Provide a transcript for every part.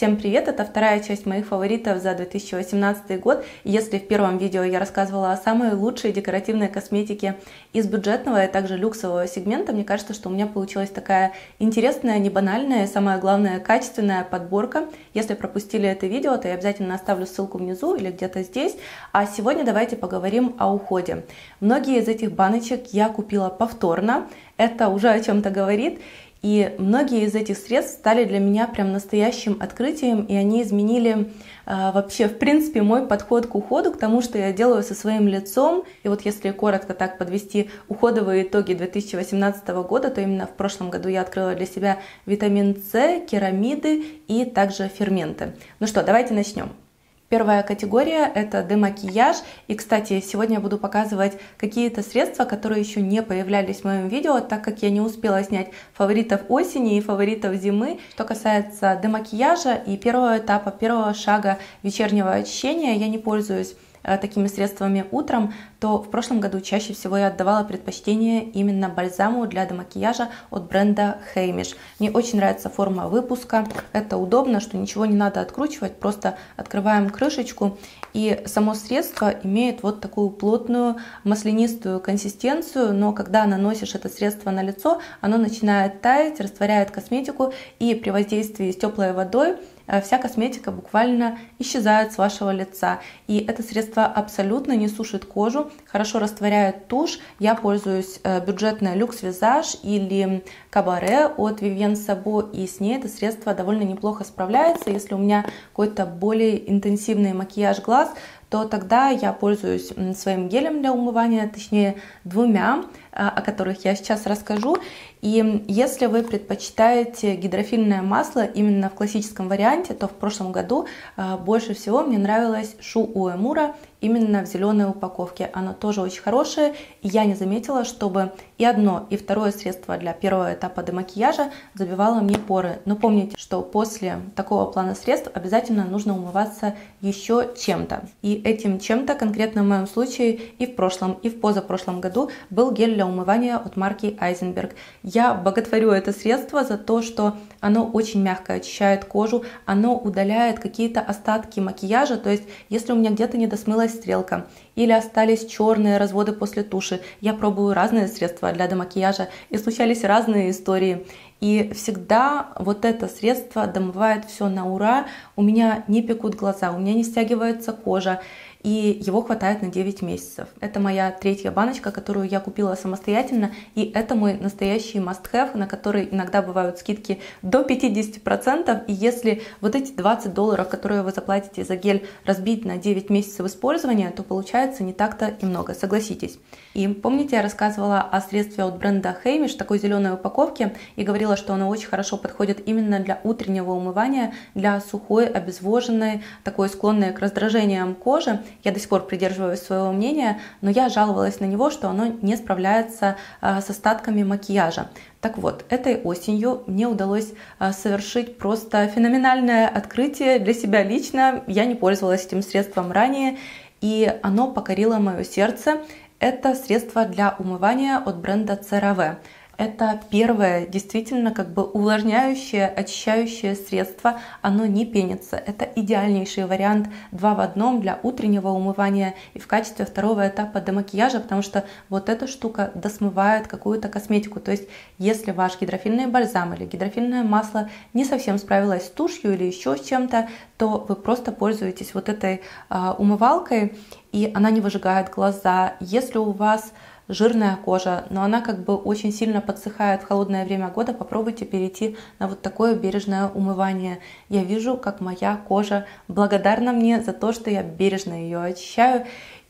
Всем привет! Это вторая часть моих фаворитов за 2018 год. Если в первом видео я рассказывала о самой лучшей декоративной косметике из бюджетного и также люксового сегмента, мне кажется, что у меня получилась такая интересная, не банальная и, самое главное, качественная подборка. Если пропустили это видео, то я обязательно оставлю ссылку внизу или где-то здесь. А сегодня давайте поговорим о уходе. Многие из этих баночек я купила повторно. Это уже о чем-то говорит. И многие из этих средств стали для меня прям настоящим открытием, и они изменили вообще, в принципе, мой подход к уходу, к тому, что я делаю со своим лицом. И вот если коротко так подвести уходовые итоги 2018 года, то именно в прошлом году я открыла для себя витамин С, керамиды и также ферменты. Ну что, давайте начнем. Первая категория – это демакияж. И, кстати, сегодня я буду показывать какие-то средства, которые еще не появлялись в моем видео, так как я не успела снять фаворитов осени и фаворитов зимы. Что касается демакияжа и первого этапа, первого шага вечернего очищения, я не пользуюсь такими средствами утром, то в прошлом году чаще всего я отдавала предпочтение именно бальзаму для демакияжа от бренда Heimish. Мне очень нравится форма выпуска, это удобно, что ничего не надо откручивать, просто открываем крышечку, и само средство имеет вот такую плотную маслянистую консистенцию, но когда наносишь это средство на лицо, оно начинает таять, растворяет косметику, и при воздействии с теплой водой вся косметика буквально исчезает с вашего лица. И это средство абсолютно не сушит кожу, хорошо растворяет тушь. Я пользуюсь бюджетной Luxe Visage или Cabaret от Vivienne Sabo, и с ней это средство довольно неплохо справляется. Если у меня какой-то более интенсивный макияж глаз, то тогда я пользуюсь своим гелем для умывания, точнее двумя, о которых я сейчас расскажу. И если вы предпочитаете гидрофильное масло именно в классическом варианте, то в прошлом году больше всего мне нравилось Shu Uemura именно в зеленой упаковке. Оно тоже очень хорошее, и я не заметила, чтобы и одно, и второе средство для первого этапа демакияжа забивало мне поры. Но помните, что после такого плана средств обязательно нужно умываться еще чем-то. И этим чем-то, конкретно в моем случае, и в прошлом, и в позапрошлом году был гель для умывания от марки Eisenberg. Я боготворю это средство за то, что оно очень мягко очищает кожу, оно удаляет какие-то остатки макияжа, то есть если у меня где-то не досмылась стрелка или остались черные разводы после туши, я пробую разные средства для демакияжа, и случались разные истории. И всегда вот это средство домывает все на ура, у меня не пекут глаза, у меня не стягивается кожа, и его хватает на 9 месяцев. Это моя третья баночка, которую я купила самостоятельно, и это мой настоящий must-have, на который иногда бывают скидки до 50%, и если вот эти $20, которые вы заплатите за гель, разбить на 9 месяцев использования, то получается не так-то и много, согласитесь. И помните, я рассказывала о средстве от бренда Heimish, такой зеленой упаковке, и говорила, что оно очень хорошо подходит именно для утреннего умывания, для сухой, обезвоженной, такой склонной к раздражениям кожи. Я до сих пор придерживаюсь своего мнения, но я жаловалась на него, что оно не справляется с остатками макияжа. Так вот, этой осенью мне удалось совершить просто феноменальное открытие для себя лично. Я не пользовалась этим средством ранее, и оно покорило мое сердце. Это средство для умывания от бренда CeraVe. Это первое действительно как бы увлажняющее, очищающее средство. Оно не пенится. Это идеальнейший вариант 2 в 1 для утреннего умывания и в качестве второго этапа демакияжа, потому что вот эта штука досмывает какую-то косметику. То есть если ваш гидрофильный бальзам или гидрофильное масло не совсем справилось с тушью или еще с чем-то, то вы просто пользуетесь вот этой умывалкой, и она не выжигает глаза. Если у вас жирная кожа, но она как бы очень сильно подсыхает в холодное время года, попробуйте перейти на вот такое бережное умывание. Я вижу, как моя кожа благодарна мне за то, что я бережно ее очищаю.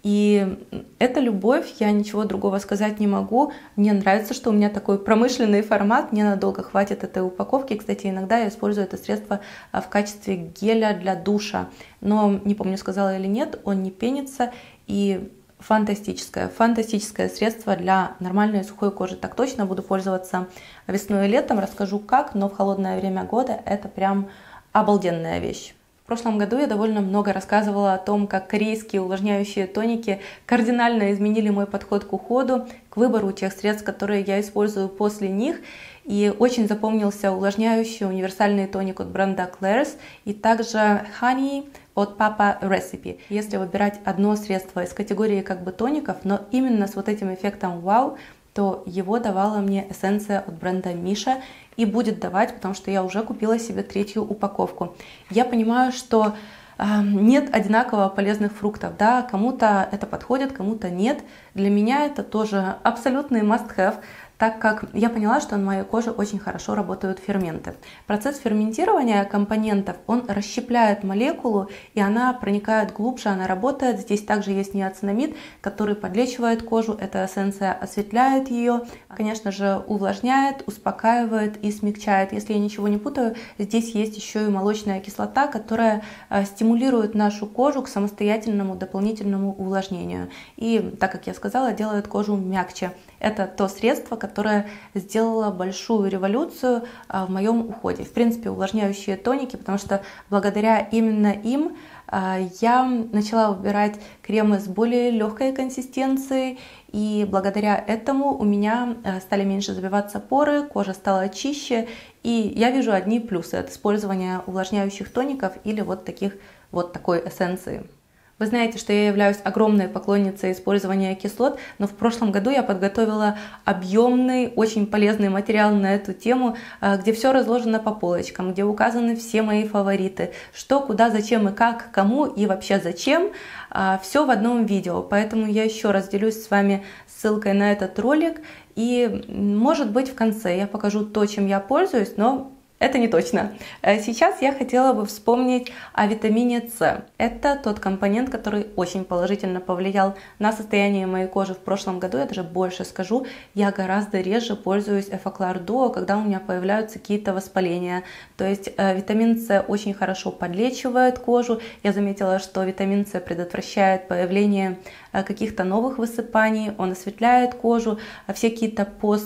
И это любовь, я ничего другого сказать не могу. Мне нравится, что у меня такой промышленный формат, мне надолго хватит этой упаковки. Кстати, иногда я использую это средство в качестве геля для душа. Но не помню, сказала или нет, он не пенится, и фантастическое средство для нормальной сухой кожи. Так точно буду пользоваться весной и летом. Расскажу как, но в холодное время года это прям обалденная вещь. В прошлом году я довольно много рассказывала о том, как корейские увлажняющие тоники кардинально изменили мой подход к уходу, к выбору тех средств, которые я использую после них. И очень запомнился увлажняющий универсальный тоник от бренда Klairs и также Honey от Papa Recipe. Если выбирать одно средство из категории как бы тоников, но именно с вот этим эффектом вау, то его давала мне эссенция от бренда Миша и будет давать, потому что я уже купила себе 3-ю упаковку. Я понимаю, что нет одинаково полезных фруктов, да, кому-то это подходит, кому-то нет. Для меня это тоже абсолютный must-have, так как я поняла, что на моей коже очень хорошо работают ферменты. Процесс ферментирования компонентов, он расщепляет молекулу, и она проникает глубже, она работает. Здесь также есть ниацинамид, который подлечивает кожу, эта эссенция осветляет ее, конечно же, увлажняет, успокаивает и смягчает. Если я ничего не путаю, здесь есть еще и молочная кислота, которая стимулирует нашу кожу к самостоятельному дополнительному увлажнению. И, так как я сказала, делает кожу мягче. Это то средство, которое сделало большую революцию в моем уходе. В принципе, увлажняющие тоники, потому что благодаря именно им я начала выбирать кремы с более легкой консистенцией, и благодаря этому у меня стали меньше забиваться поры, кожа стала чище, и я вижу одни плюсы от использования увлажняющих тоников или вот такой эссенции. Вы знаете, что я являюсь огромной поклонницей использования кислот, но в прошлом году я подготовила объемный, очень полезный материал на эту тему, где все разложено по полочкам, где указаны все мои фавориты, что, куда, зачем и как, кому и вообще зачем, все в одном видео. Поэтому я еще раз делюсь с вами ссылкой на этот ролик, и может быть в конце я покажу то, чем я пользуюсь, но это не точно. Сейчас я хотела бы вспомнить о витамине С. Это тот компонент, который очень положительно повлиял на состояние моей кожи в прошлом году. Я даже больше скажу, я гораздо реже пользуюсь Effaclar Duo, когда у меня появляются какие-то воспаления. То есть витамин С очень хорошо подлечивает кожу. Я заметила, что витамин С предотвращает появление каких-то новых высыпаний, он осветляет кожу, все какие-то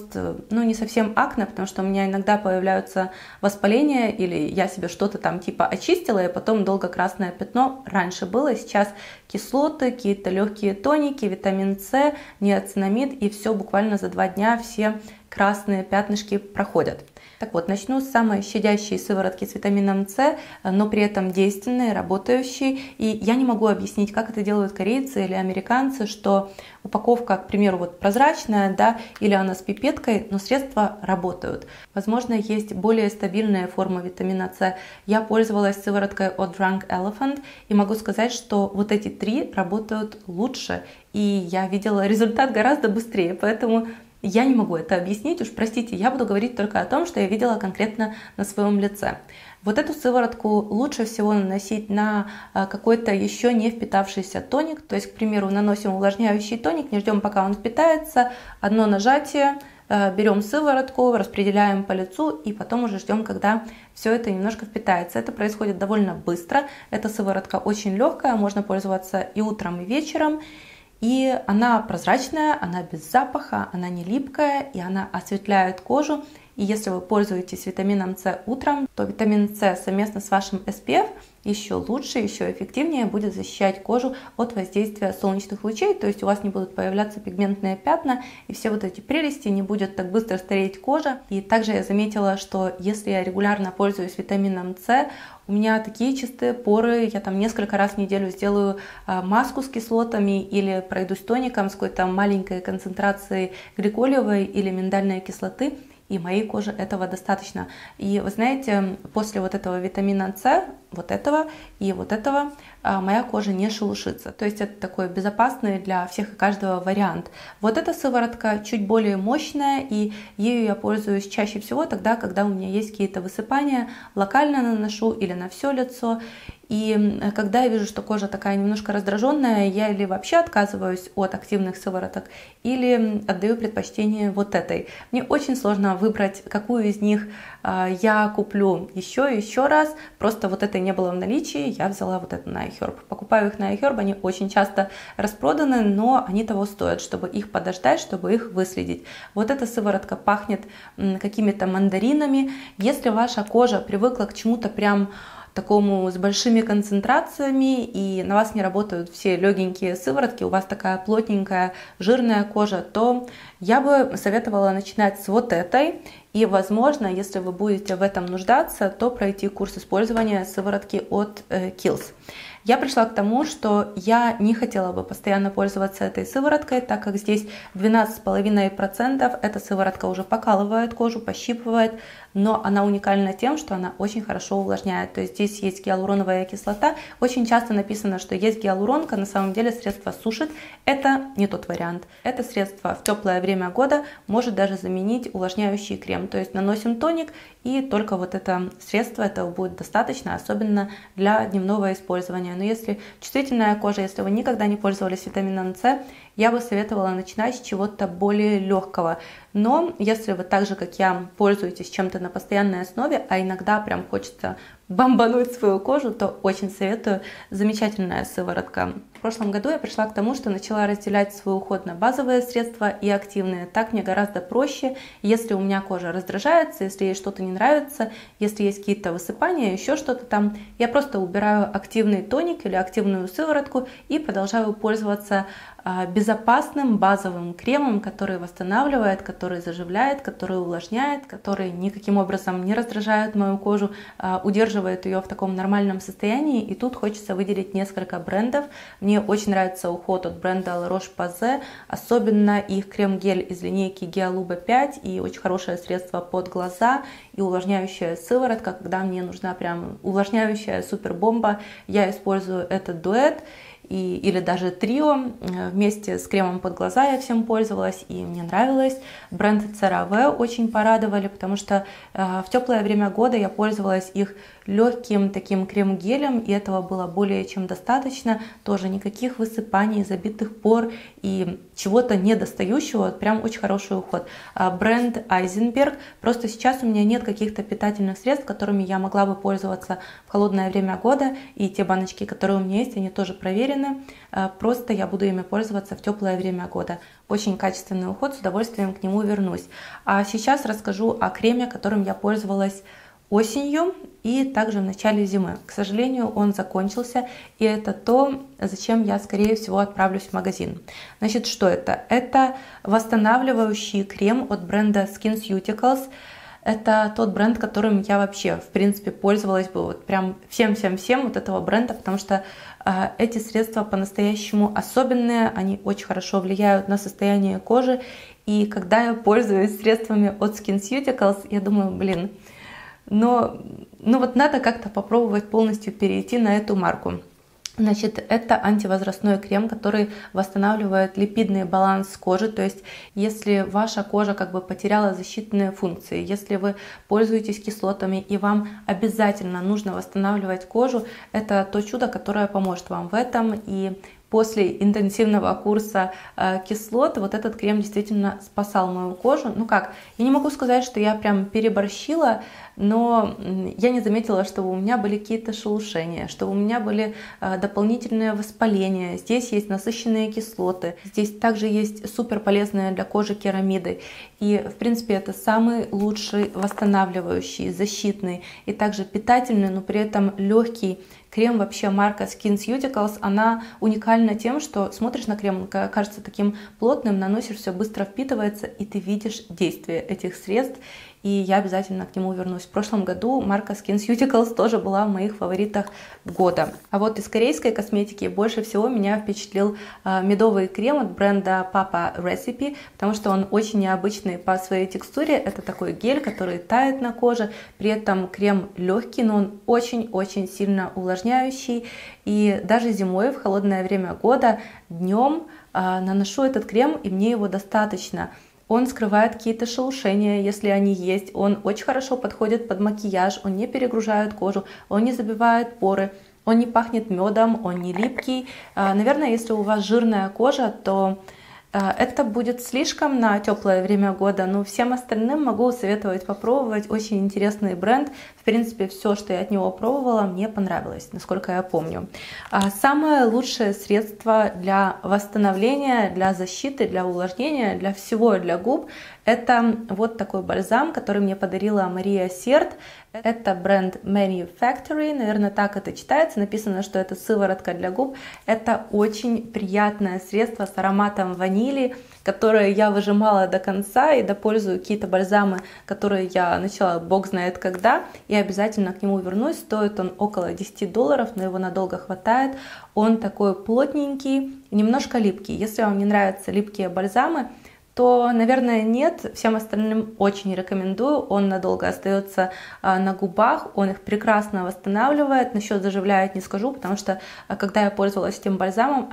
не совсем акне, потому что у меня иногда появляются воспаления, или я себе что-то там типа очистила, и потом долго красное пятно. Раньше было, сейчас кислоты, какие-то легкие тоники, витамин С, ниацинамид, и все буквально за 2 дня все красные пятнышки проходят. Так вот, начну с самой щадящей сыворотки с витамином С, но при этом действенной, работающей. И я не могу объяснить, как это делают корейцы или американцы, что упаковка, к примеру, вот прозрачная, да, или она с пипеткой, но средства работают. Возможно, есть более стабильная форма витамина С. Я пользовалась сывороткой от Drunk Elephant и могу сказать, что вот эти 3 работают лучше, и я видела результат гораздо быстрее, поэтому я не могу это объяснить, уж простите, я буду говорить только о том, что я видела конкретно на своем лице. Вот эту сыворотку лучше всего наносить на какой-то еще не впитавшийся тоник. То есть, к примеру, наносим увлажняющий тоник, не ждем, пока он впитается, одно нажатие, берем сыворотку, распределяем по лицу и потом уже ждем, когда все это немножко впитается. Это происходит довольно быстро, эта сыворотка очень легкая, можно пользоваться и утром, и вечером. И она прозрачная, она без запаха, она не липкая, и она осветляет кожу. И если вы пользуетесь витамином С утром, то витамин С совместно с вашим SPF еще лучше, еще эффективнее будет защищать кожу от воздействия солнечных лучей, то есть у вас не будут появляться пигментные пятна, и все вот эти прелести, не будет так быстро стареть кожа. И также я заметила, что если я регулярно пользуюсь витамином С, у меня такие чистые поры, я там несколько раз в неделю сделаю маску с кислотами или пройдусь тоником с какой-то маленькой концентрацией гликолевой или миндальной кислоты, и моей коже этого достаточно. И вы знаете, после вот этого витамина С, вот этого и вот этого, моя кожа не шелушится. То есть это такой безопасный для всех и каждого вариант. Вот эта сыворотка чуть более мощная, и ею я пользуюсь чаще всего тогда, когда у меня есть какие-то высыпания, локально наношу или на все лицо. И когда я вижу, что кожа такая немножко раздраженная, я или вообще отказываюсь от активных сывороток, или отдаю предпочтение вот этой. Мне очень сложно выбрать, какую из них я куплю еще и еще раз. Просто вот этой не было в наличии, я взяла вот эту на iHerb. Покупаю их на iHerb, они очень часто распроданы, но они того стоят, чтобы их подождать, чтобы их выследить. Вот эта сыворотка пахнет какими-то мандаринами. Если ваша кожа привыкла к чему-то прям такому с большими концентрациями, и на вас не работают все легенькие сыворотки, у вас такая плотненькая, жирная кожа, то я бы советовала начинать с вот этой. И, возможно, если вы будете в этом нуждаться, то пройти курс использования сыворотки от Kiehl's. Я пришла к тому, что я не хотела бы постоянно пользоваться этой сывороткой, так как здесь 12,5%. Эта сыворотка уже покалывает кожу, пощипывает, но она уникальна тем, что она очень хорошо увлажняет. То есть здесь есть гиалуроновая кислота. Очень часто написано, что есть гиалуронка, на самом деле средство сушит. Это не тот вариант. Это средство в теплое время года может даже заменить увлажняющий крем. То есть наносим тоник, и только вот это средство, этого будет достаточно, особенно для дневного использования. Но если чувствительная кожа, если вы никогда не пользовались витамином С, я бы советовала начинать с чего-то более легкого. Но если вы так же, как я, пользуетесь чем-то на постоянной основе, а иногда прям хочется бомбануть свою кожу, то очень советую. Замечательная сыворотка. В прошлом году я пришла к тому, что начала разделять свой уход на базовые средства и активные. Так мне гораздо проще. Если у меня кожа раздражается, если ей что-то не нравится, если есть какие-то высыпания, еще что-то там, я просто убираю активный тоник или активную сыворотку и продолжаю пользоваться безопасным базовым кремом, который восстанавливает, который заживляет, который увлажняет, который никаким образом не раздражает мою кожу, удерживает ее в таком нормальном состоянии. И тут хочется выделить несколько брендов. Мне очень нравится уход от бренда La Roche-Posay, особенно их крем-гель из линейки Гиалуба 5 и очень хорошее средство под глаза и увлажняющая сыворотка. Когда мне нужна прям увлажняющая супербомба, я использую этот дуэт. Или даже трио вместе с кремом под глаза я всем пользовалась, и мне нравилось. Бренд CeraVe очень порадовали, потому что в теплое время года я пользовалась их легким таким крем-гелем, и этого было более чем достаточно. Тоже никаких высыпаний, забитых пор и чего-то недостающего. Прям очень хороший уход. Бренд Eisenberg. Просто сейчас у меня нет каких-то питательных средств, которыми я могла бы пользоваться в холодное время года, и те баночки, которые у меня есть, они тоже проверены. Просто я буду ими пользоваться в теплое время года. Очень качественный уход, с удовольствием к нему вернусь. А сейчас расскажу о креме, которым я пользовалась осенью и также в начале зимы. К сожалению, он закончился, и это то, зачем я, скорее всего, отправлюсь в магазин. Значит, что это? Это восстанавливающий крем от бренда SkinCeuticals. Это тот бренд, которым я вообще, в принципе, пользовалась бы вот прям всем вот этого бренда, потому что эти средства по-настоящему особенные, они очень хорошо влияют на состояние кожи. И когда я пользуюсь средствами от SkinCeuticals, я думаю, блин, но вот надо как-то попробовать полностью перейти на эту марку. Значит, это антивозрастной крем, который восстанавливает липидный баланс кожи. То есть, если ваша кожа как бы потеряла защитные функции, если вы пользуетесь кислотами и вам обязательно нужно восстанавливать кожу, это то чудо, которое поможет вам в этом. И после интенсивного курса кислот вот этот крем действительно спасал мою кожу. Ну как, я не могу сказать, что я прям переборщила, но я не заметила, что у меня были какие-то шелушения, что у меня были дополнительные воспаления. Здесь есть насыщенные кислоты, здесь также есть супер полезные для кожи керамиды. И в принципе это самый лучший восстанавливающий, защитный и также питательный, но при этом легкий крем. Вообще марка SkinCeuticals, она уникальна тем, что смотришь на крем, он кажется таким плотным, наносишь, все быстро впитывается, и ты видишь действие этих средств. И я обязательно к нему вернусь. В прошлом году марка SkinCeuticals тоже была в моих фаворитах года. А вот из корейской косметики больше всего меня впечатлил медовый крем от бренда Papa Recipe, потому что он очень необычный по своей текстуре. Это такой гель, который тает на коже, при этом крем легкий, но он очень-очень сильно увлажняющий. И даже зимой, в холодное время года, днем наношу этот крем, и мне его достаточно. Он скрывает какие-то шелушения, если они есть. Он очень хорошо подходит под макияж, он не перегружает кожу, он не забивает поры, он не пахнет медом, он не липкий. Наверное, если у вас жирная кожа, то это будет слишком на теплое время года, но всем остальным могу советовать попробовать. Очень интересный бренд. В принципе, все, что я от него пробовала, мне понравилось, насколько я помню. Самое лучшее средство для восстановления, для защиты, для увлажнения, для всего, для губ — Это вот такой бальзам, который мне подарила Мария Серт. Это бренд Manufactory, наверное, так это читается. Написано, что это сыворотка для губ. Это очень приятное средство с ароматом ванили, которое я выжимала до конца и допользую какие-то бальзамы, которые я начала бог знает когда. И обязательно к нему вернусь. Стоит он около $10, но его надолго хватает. Он такой плотненький, немножко липкий. Если вам не нравятся липкие бальзамы, то, наверное, нет. Всем остальным очень рекомендую. Он надолго остается на губах, он их прекрасно восстанавливает. Насчет заживляет не скажу, потому что когда я пользовалась этим бальзамом,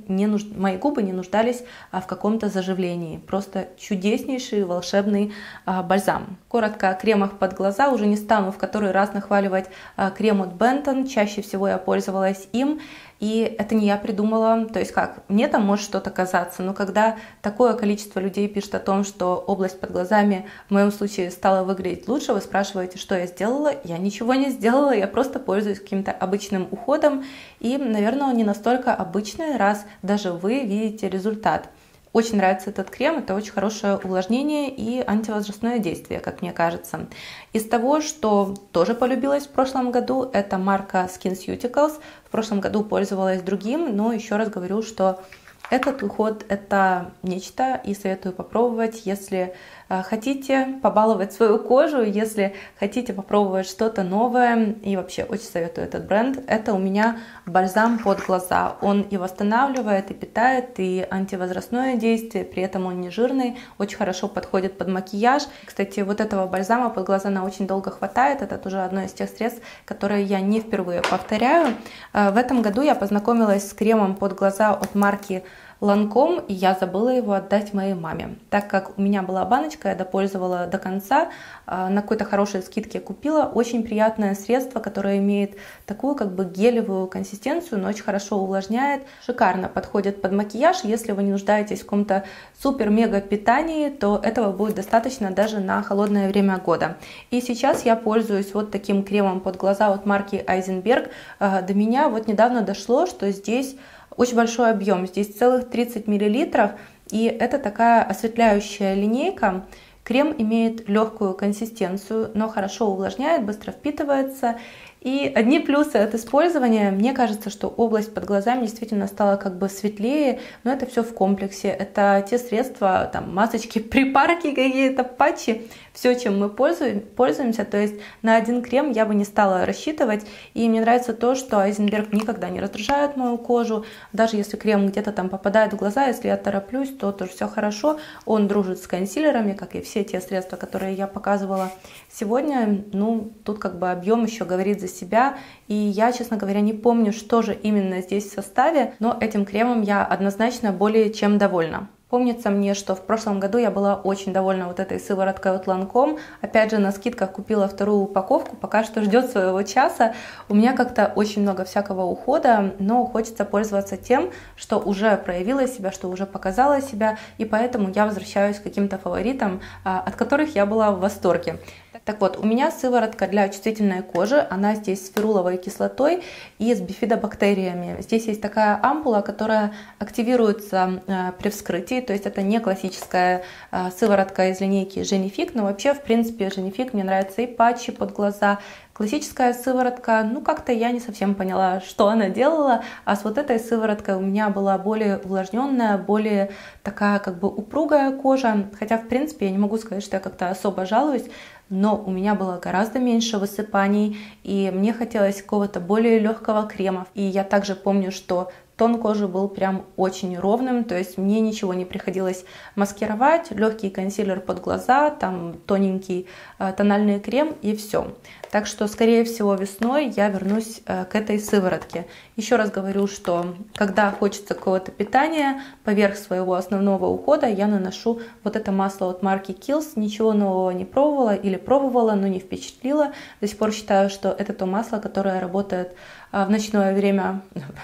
мои губы не нуждались в каком-то заживлении. Просто чудеснейший волшебный бальзам. Коротко о кремах под глаза. Уже не стану в который раз нахваливать крем от Benton. Чаще всего я пользовалась им. И это не я придумала, то есть как, мне там может что-то казаться, но когда такое количество людей пишет о том, что область под глазами в моем случае стала выглядеть лучше, вы спрашиваете, что я сделала, я ничего не сделала, я просто пользуюсь каким-то обычным уходом, и, наверное, он не настолько обычный, раз даже вы видите результат. Очень нравится этот крем, это очень хорошее увлажнение и антивозрастное действие, как мне кажется. Из того, что тоже полюбилась в прошлом году, это марка SkinCeuticals. В прошлом году пользовалась другим, но еще раз говорю, что этот уход – это нечто, и советую попробовать, если хотите побаловать свою кожу, если хотите попробовать что-то новое, и вообще очень советую этот бренд. Это у меня бальзам под глаза. Он и восстанавливает, и питает, и антивозрастное действие, при этом он не жирный, очень хорошо подходит под макияж. Кстати, вот этого бальзама под глаза на очень долго хватает, это тоже одно из тех средств, которые я не впервые повторяю. В этом году я познакомилась с кремом под глаза от марки Lancome, и я забыла его отдать моей маме. Так как у меня была баночка, я допользовала до конца, на какой-то хорошей скидке купила. Очень приятное средство, которое имеет такую как бы гелевую консистенцию, но очень хорошо увлажняет, шикарно подходит под макияж. Если вы не нуждаетесь в каком-то супер-мега питании, то этого будет достаточно даже на холодное время года. И сейчас я пользуюсь вот таким кремом под глаза от марки Eisenberg. До меня вот недавно дошло, что здесь очень большой объем, здесь целых 30 мл, и это такая осветляющая линейка. Крем имеет легкую консистенцию, но хорошо увлажняет, быстро впитывается. И одни плюсы от использования, мне кажется, что область под глазами действительно стала как бы светлее, но это все в комплексе. Это те средства, там, масочки, припарки какие-то, патчи, все, чем мы пользуемся. То есть на один крем я бы не стала рассчитывать. И мне нравится то, что Eisenberg никогда не раздражает мою кожу. Даже если крем где-то там попадает в глаза, если я тороплюсь, то тоже все хорошо. Он дружит с консилерами, как и все те средства, которые я показывала сегодня. Ну, тут как бы объем еще говорит за себя, и я, честно говоря, не помню, что же именно здесь в составе, но этим кремом я однозначно более чем довольна. Помнится мне, что в прошлом году я была очень довольна вот этой сывороткой от Lancome. Опять же, на скидках купила вторую упаковку, пока что ждет своего часа. У меня как-то очень много всякого ухода, но хочется пользоваться тем, что уже проявило себя, что уже показало себя, и поэтому я возвращаюсь к каким-то фаворитам, от которых я была в восторге. Так вот, у меня сыворотка для чувствительной кожи, она здесь с феруловой кислотой и с бифидобактериями. Здесь есть такая ампула, которая активируется при вскрытии, то есть это не классическая сыворотка из линейки Genifique, но вообще, в принципе, Genifique мне нравится и патчи под глаза. Классическая сыворотка, ну как-то я не совсем поняла, что она делала, а с вот этой сывороткой у меня была более увлажненная, более такая как бы упругая кожа, хотя в принципе я не могу сказать, что я как-то особо жалуюсь, но у меня было гораздо меньше высыпаний, и мне хотелось какого-то более легкого крема. И я также помню, что тон кожи был прям очень ровным, то есть мне ничего не приходилось маскировать, легкий консилер под глаза, там тоненький тональный крем и все. Так что, скорее всего, весной я вернусь к этой сыворотке. Еще раз говорю, что когда хочется какого-то питания, поверх своего основного ухода я наношу вот это масло от марки Kiehl's. Ничего нового не пробовала или пробовала, но не впечатлило. До сих пор считаю, что это то масло, которое работает в ночное время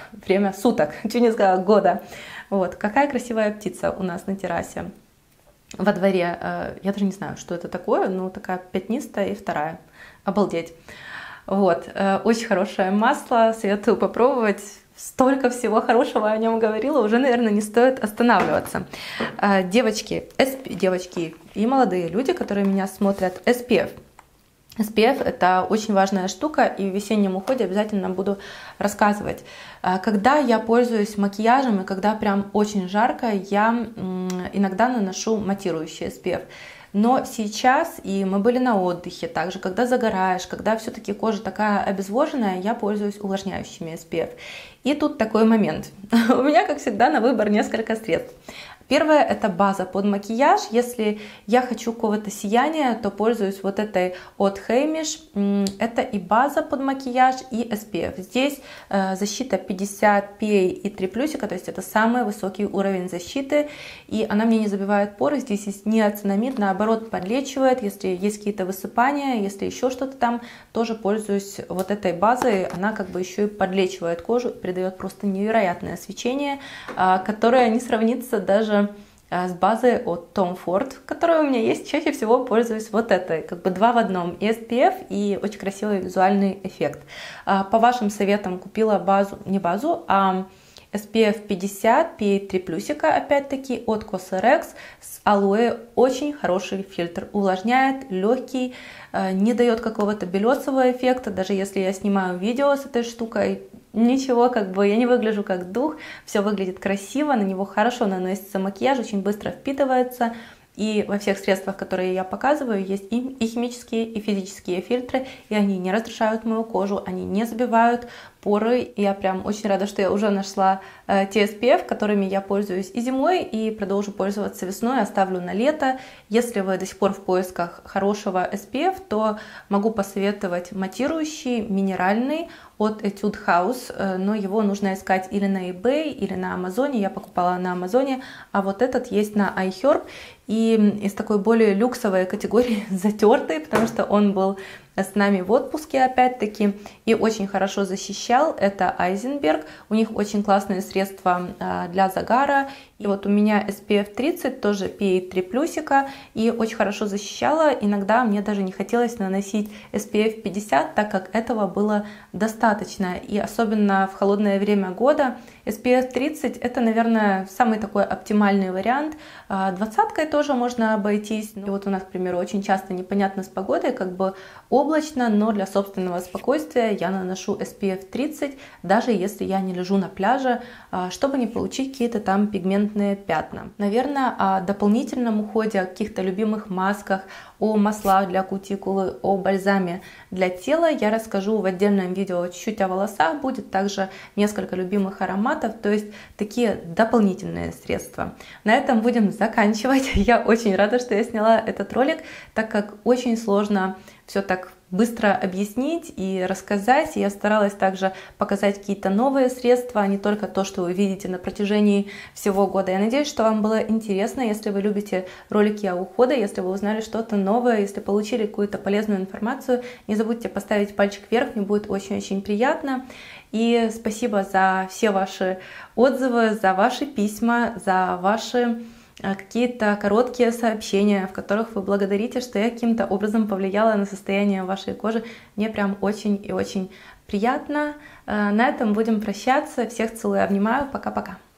суток, чуть не сказала, года. Вот. Какая красивая птица у нас на террасе во дворе. Я даже не знаю, что это такое, но такая пятнистая и вторая. Обалдеть. Вот. Очень хорошее масло, советую попробовать. столько всего хорошего о нем говорила, уже, наверное, не стоит останавливаться. Девочки и молодые люди, которые меня смотрят, SPF. SPF – это очень важная штука, и в весеннем уходе обязательно буду рассказывать. Когда я пользуюсь макияжем и когда прям очень жарко, я иногда наношу матирующий SPF. Но сейчас, и мы были на отдыхе, также, когда загораешь, когда все-таки кожа такая обезвоженная, я пользуюсь увлажняющими SPF. И тут такой момент. У меня, как всегда, на выбор несколько средств. Первое – это база под макияж. Если я хочу какого-то сияния, то пользуюсь вот этой от Heimish. Это и база под макияж, и SPF. Здесь защита 50 PA и 3+, то есть это самый высокий уровень защиты. И она мне не забивает поры. Здесь есть неоцинамид, наоборот, подлечивает. Если есть какие-то высыпания, если еще что-то там, тоже пользуюсь вот этой базой. Она как бы еще и подлечивает кожу, придает просто невероятное свечение, которое не сравнится даже с базой от Tom Ford, которая у меня есть. Чаще всего пользуюсь вот этой, как бы 2 в 1, и SPF, и очень красивый визуальный эффект. По вашим советам купила не базу, а SPF 50 PA3+, опять-таки от Cosrx с алоэ. Очень хороший фильтр, увлажняет, легкий, не дает какого-то белесого эффекта, даже если я снимаю видео с этой штукой, ничего, как бы я не выгляжу как дух, все выглядит красиво, на него хорошо наносится макияж, очень быстро впитывается. И во всех средствах, которые я показываю, есть и химические, и физические фильтры, и они не разрушают мою кожу, они не забивают поры. И я прям очень рада, что я уже нашла те SPF, которыми я пользуюсь и зимой, и продолжу пользоваться весной, оставлю на лето. Если вы до сих пор в поисках хорошего SPF, то могу посоветовать матирующий, минеральный от Etude House, но его нужно искать или на eBay, или на Амазоне. Я покупала на Амазоне, а вот этот есть на iHerb. И из такой более люксовой категории затертый, потому что он был с нами в отпуске опять-таки и очень хорошо защищал. Это Айзенберг. У них очень классные средства для загара. И вот у меня SPF 30, тоже PA3+, и очень хорошо защищала. Иногда мне даже не хотелось наносить SPF 50, так как этого было достаточно. И особенно в холодное время года SPF 30 это, наверное, самый такой оптимальный вариант. 20-кой тоже можно обойтись. И вот у нас, к примеру, очень часто непонятно с погодой, как бы облачно, но для собственного спокойствия я наношу SPF 30, даже если я не лежу на пляже, чтобы не получить какие-то там пигментные пятна. Наверное, о дополнительном уходе, о каких-то любимых масках, о маслах для кутикулы, о бальзаме для тела я расскажу в отдельном видео. Чуть-чуть о волосах будет, также несколько любимых ароматов, то есть такие дополнительные средства. На этом будем заканчивать. Я очень рада, что я сняла этот ролик, так как очень сложно все так быстро объяснить и рассказать. Я старалась также показать какие-то новые средства, а не только то, что вы видите на протяжении всего года. Я надеюсь, что вам было интересно. Если вы любите ролики о уходе, если вы узнали что-то новое, если получили какую-то полезную информацию, не забудьте поставить пальчик вверх, мне будет очень-очень приятно. И спасибо за все ваши отзывы, за ваши письма, за ваши какие-то короткие сообщения, в которых вы благодарите, что я каким-то образом повлияла на состояние вашей кожи. Мне прям очень и очень приятно. На этом будем прощаться. Всех целую, обнимаю. Пока-пока.